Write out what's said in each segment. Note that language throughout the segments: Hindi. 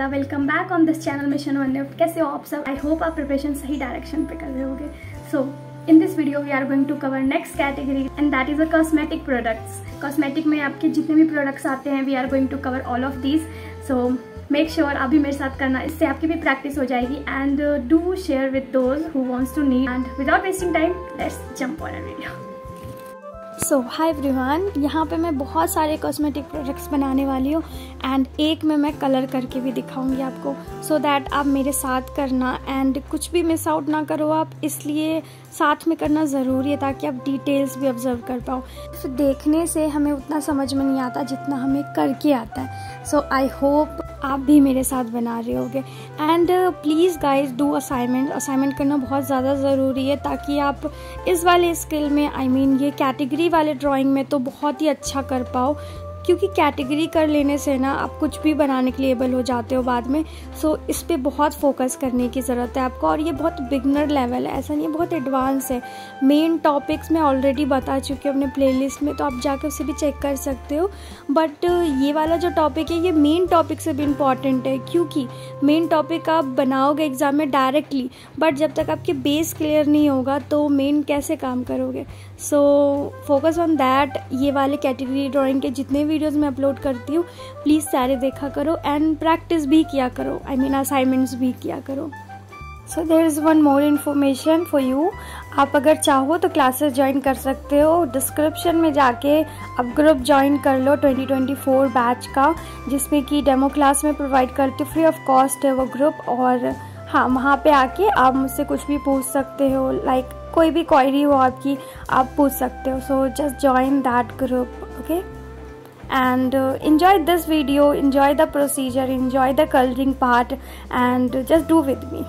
वाला। Welcome back on this channel mission one. कैसे हो आप सब? आई होप आप प्रिपरेशन सही डायरेक्शन पे कर रहे होगे। So in this video we are going to cover next category and that is a cosmetic products. Cosmetic में आपके जितने भी प्रोडक्ट्स आते हैं we are going to cover all of these. So make sure आप भी मेरे साथ करना, इससे आपकी भी प्रैक्टिस हो जाएगी। And do share with those who wants to need. And without wasting time let's jump on a video. So hi everyone, यहाँ पे मैं बहुत सारे कॉस्मेटिक प्रोडक्ट्स बनाने वाली हूँ एंड एक में मैं कलर करके भी दिखाऊंगी आपको, सो दैट आप मेरे साथ करना एंड कुछ भी मिस आउट ना करो आप, इसलिए साथ में करना ज़रूरी है ताकि आप डिटेल्स भी ऑब्जर्व कर पाओ। फिर देखने से हमें उतना समझ में नहीं आता जितना हमें करके आता है। सो आई होप आप भी मेरे साथ बना रहे होगे। And please guys do assignment करना बहुत ज़्यादा ज़रूरी है ताकि आप इस वाले स्किल में ये कैटेगरी वाले ड्राइंग में तो बहुत ही अच्छा कर पाओ, क्योंकि कैटेगरी कर लेने से ना आप कुछ भी बनाने के लिए एबल हो जाते हो बाद में। सो इस पे बहुत फोकस करने की ज़रूरत है आपको, और ये बहुत बिगनर लेवल है, ऐसा नहीं है, बहुत एडवांस है। मेन टॉपिक्स मैं ऑलरेडी बता चुकी हूँ अपने प्लेलिस्ट में, तो आप जाकर उसे भी चेक कर सकते हो। बट ये वाला जो टॉपिक है ये मेन टॉपिक से भी इम्पॉर्टेंट है, क्योंकि मेन टॉपिक आप बनाओगे एग्ज़ाम में डायरेक्टली, बट जब तक आपके बेस क्लियर नहीं होगा तो मेन कैसे काम करोगे। So focus on that. ये वाले कैटेगरी ड्राइंग के जितने वीडियोस मैं अपलोड करती हूँ प्लीज़ सारे देखा करो एंड प्रैक्टिस भी किया करो, असाइनमेंट्स भी किया करो। So there is one more information for you. आप अगर चाहो तो क्लासेस ज्वाइन कर सकते हो। डिस्क्रिप्शन में जाके आप ग्रुप ज्वाइन कर लो 2024 बैच का, जिसमें कि डेमो क्लास में प्रोवाइड करती हूँ, फ्री ऑफ कॉस्ट है वो ग्रुप। और हाँ, वहाँ पे आके आप मुझसे कुछ भी पूछ सकते हो, लाइक कोई भी क्वेरी हो आपकी आप पूछ सकते हो। So just join that group, okay? And enjoy this video, enjoy the procedure, enjoy the coloring part, and just do with me.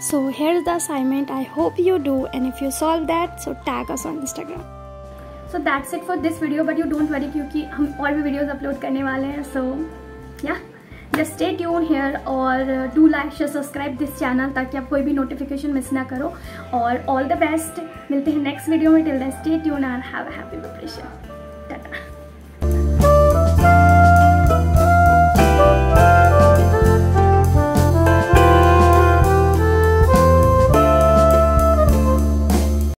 So here's the assignment. I hope you do, and if you solve that, so tag us on Instagram. So that's it for this video, but you don't worry क्योंकि हम और भी videos upload करने वाले हैं. So yeah, just stay tuned here और do like, share, subscribe this channel ताकि आप कोई भी notification miss ना करो. और all the best. मिलते हैं next video में. Till then, stay tuned and have a happy preparation.